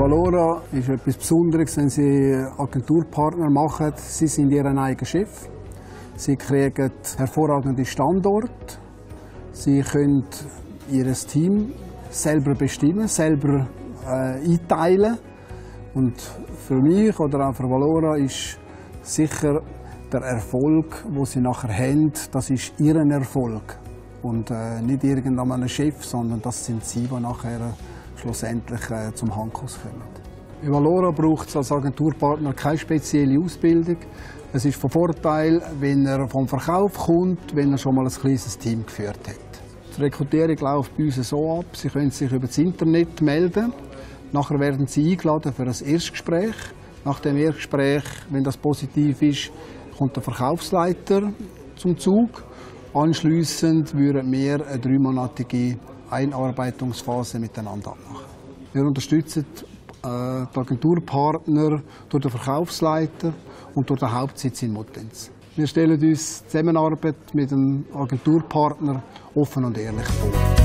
Valora ist etwas Besonderes, wenn Sie Agenturpartner machen. Sie sind Ihr eigener Chef. Sie kriegen hervorragende Standorte. Sie können Ihr Team selber bestimmen, selber einteilen. Und für mich oder auch für Valora ist sicher der Erfolg, den Sie nachher haben, das ist Ihr Erfolg. Und nicht irgendein Chef, sondern das sind Sie, die nachher schlussendlich zum Handkuss kommen. Bei Valora braucht es als Agenturpartner keine spezielle Ausbildung. Es ist von Vorteil, wenn er vom Verkauf kommt, wenn er schon mal ein kleines Team geführt hat. Die Rekrutierung läuft bei uns so ab, Sie können sich über das Internet melden. Nachher werden Sie eingeladen für ein Erstgespräch. Nach dem Erstgespräch, wenn das positiv ist, kommt der Verkaufsleiter zum Zug. Anschliessend würden wir eine 3-monatige Einarbeitungsphase miteinander abmachen. Wir unterstützen die Agenturpartner durch den Verkaufsleiter und durch den Hauptsitz in Muttenz. Wir stellen uns die Zusammenarbeit mit dem Agenturpartner offen und ehrlich vor.